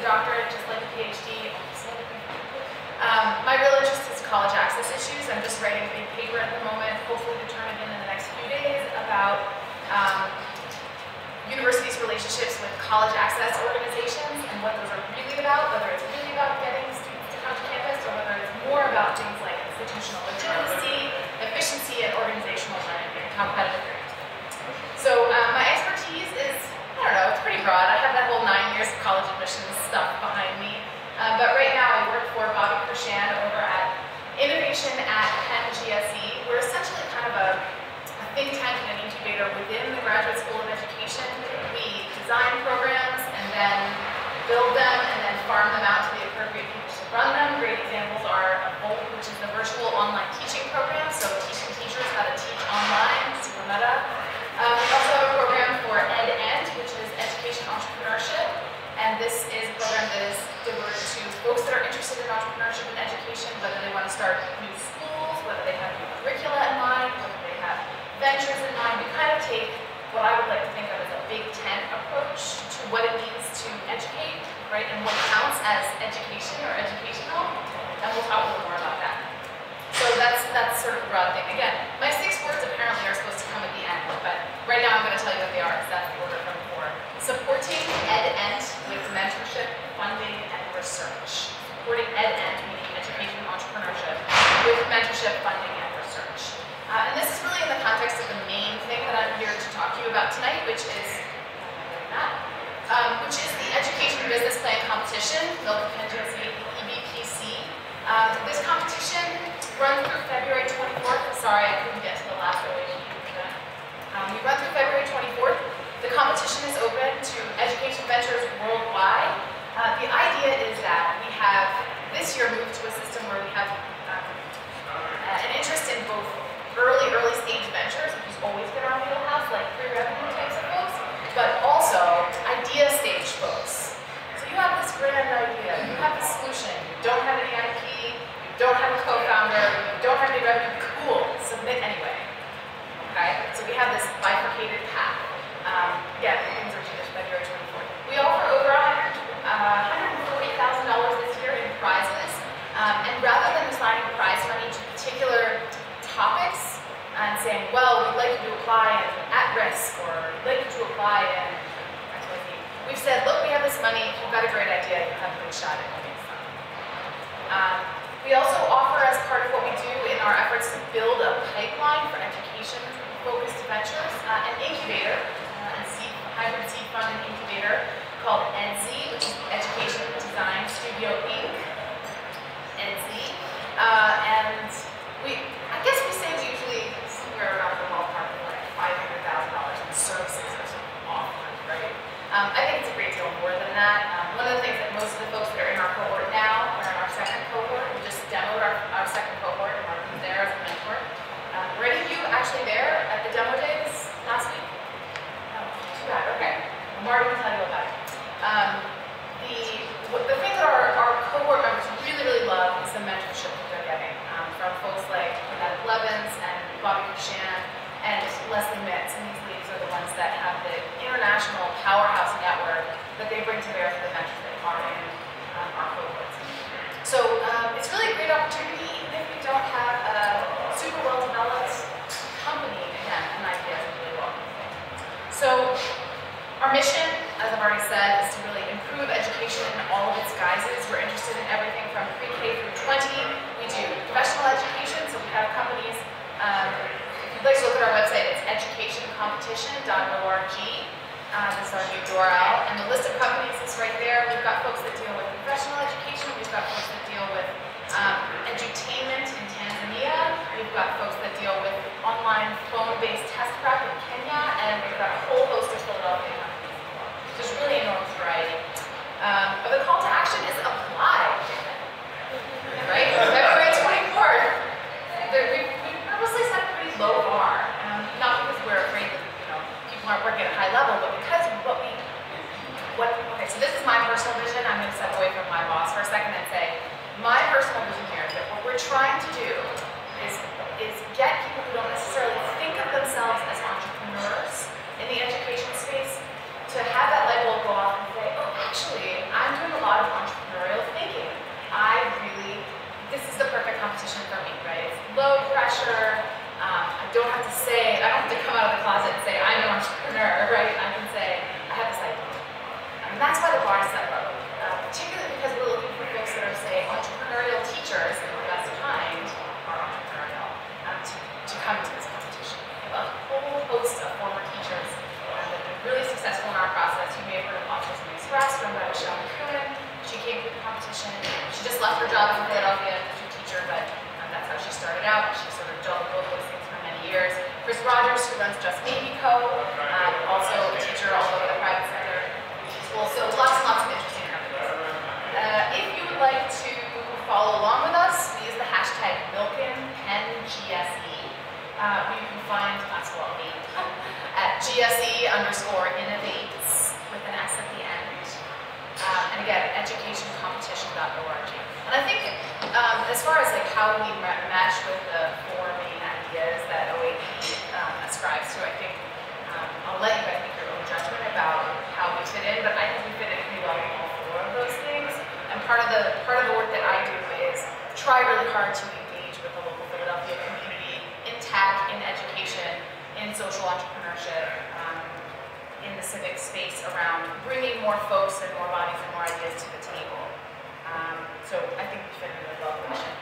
doctorate, just like a PhD. My real interest is college access issues. I'm just writing a big paper at the moment, hopefully to turn it in the next few days, about universities' relationships with college access organizations and what those are really about, whether it's really about getting students to come to campus or whether it's more about things like institutional legitimacy, efficiency, and organizational learning and competitive grades. So my expertise is, I don't know, it's pretty broad. I have that whole 9 years of college admissions stuff behind me. But right now I work for Bobby Krishan over at Innovation at Penn GSE. We're essentially kind of a think tank and an incubator within the Graduate School of Education. We design programs and then build them and then farm them out to the appropriate people to run them. Great examples are Volt, which is the virtual online teaching program, so teaching teachers how to teach online, super meta. We also have a program for ed-ent, which is education entrepreneurship, and this is a program that is devoted to folks that are interested in entrepreneurship and education, whether they want to start new schools, whether they have new curricula in mind, whether they have ventures in mind. We kind of take what I would like to think of as a big tent approach to what it means to educate, right, and what counts as education or educational, and we'll talk a little more about that. So that's sort of a broad thing. Again, my 6 words apparently are supposed to come at the end, but right now I'm going to tell you what they are, because that's the order from before. Supporting ed-ent with mentorship, funding, and research. Supporting ed-ent, meaning education and entrepreneurship, with mentorship, funding, and research. And this is really in the context of the main thing that I'm here to talk to you about tonight, which is the Education Business Plan Competition, Milken-Penn GSE, EBPC. This competition runs through February 24th. Sorry, I couldn't get to the last ovation. We run through February 24th. The competition is open to education ventures worldwide. The idea is that we have this year moved to a system where we have an interest in both early stage ventures, which is always been our wheelhouse, like pre-revenue types of folks, but also idea stage folks. So you have this grand idea, you have the solution, you don't have any IP, you don't have a co-founder, you don't have any revenue, cool, submit anyway. Okay, so we have this bifurcated path. Again, things are due February 24th. We offer over $140,000 this year in prizes, and rather than assigning prize money to particular topics and saying, well, we'd like you to apply in at-risk or we'd like you to apply in XYZ, we've said, look, we have this money, if you've got a great idea, you have a good shot at getting some. We also offer, as part of what we do in our efforts to build a pipeline for education-focused ventures, an incubator, hybrid seed fund and incubator called ed-ent, which is the Education Design Studio Inc. ed-ent. And I guess we say we usually somewhere around the ballpark of like $500,000 in services are sort of offered, right? I think it's a great deal more than that. One of the things that most of the folks that are in our cohort now, or in our second cohort, we just demoed our second cohort, and Martin's there as a mentor. Were any of you actually there at the demo days last week? Okay, well, Marty will tell you about it. The thing that our cohort members really love is the mentorship that they're getting from folks like Blevins and Bobby Krishan and Leslie Mitz, and these ladies are the ones that have the international powerhouse network that they bring to bear for the mentors that are in our cohorts. So it's really a great opportunity, even if we don't have a super well-developed company. Again, an idea is really welcome. So our mission, as I've already said, is to really improve education in all of its guises. We're interested in everything from pre-K through 20. We do professional education, so we have companies. If you'd like to look at our website, it's educationcompetition.org. This is our new URL, and the list of companies is right there. We've got folks that deal with professional education. We've got folks that deal with edutainment in Tanzania. We've got folks that deal with online phone-based test prep in Kenya, and we've got a whole host of Philadelphia companies as well. There's really enormous variety. But the call to action is apply, right? February 24th. We purposely set a pretty low bar, not because we're afraid that people aren't working at a high level, but because okay, so this is my personal vision. I'm going to step away from my boss for a second and say, my personal vision here is that what we're trying to do is get people who don't necessarily think of closet and say, I'm an entrepreneur, right? I can say, I have this idea. And that's why the bar is set low. Particularly because we're looking for folks that are, say, entrepreneurial teachers, and the best kind are entrepreneurial, to come to this competition. We have a whole host of former teachers that have been really successful in our process. You may have heard of Autism Express, run by Michelle McManus. She came through the competition. She just left her job in Philadelphia as a teacher, but that's how she started out. She sort of done both those things for many years. Chris Rogers, who runs Just Maybe Co., also a teacher all over the private sector school. So lots and lots of interesting companies. If you would like to follow along with us, we use the hashtag Milken-Penn GSE. You can find us, well, me, at GSE_innovates with an S at the end. And again, educationcompetition.org. And I think as far as like how we match with the four main ideas that OAP ascribes to, I think I'll let you guys make your own judgment about how we fit in, but I think we fit in pretty well in all four of those things. And part of the work that I do is try really hard to engage with the local Philadelphia community in tech, in education, in social entrepreneurship, in the civic space around bringing more folks and more bodies and more ideas to the table. So I think we fit in really well with the mission.